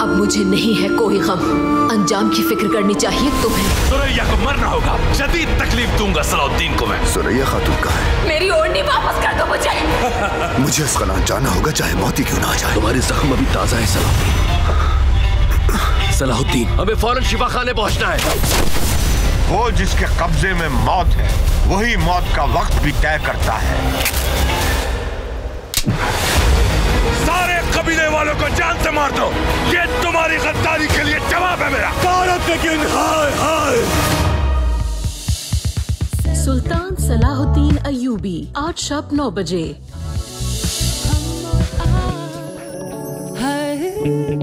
अब मुझे नहीं है कोई गम, अंजाम की फिक्र करनी चाहिए तुम्हें। सुरैया को मरना होगा, शदीद तकलीफ दूंगा सलाहुद्दीन को मैं। सुरैया खातून कहाँ है? मेरी ओढ़नी वापस कर दो मुझे। मुझे अस्कलान जाना होगा, चाहे मौत ही क्यों ना आ जाए। तुम्हारे जख्म अभी ताजा है सलाहुद्दीन। सलाहुद्दीन, हमें फौरन शिफाखाने पहुंचना है। वो जिसके कब्जे में मौत है वही मौत का वक्त भी तय करता है। सारे कबीले वालों को जान से मार दो, ये तुम्हारी गद्दारी के लिए जवाब है मेरा। लेकिन हाय हाय। सुल्तान सलाहुद्दीन अय्यूबी, आज शाम 9 बजे।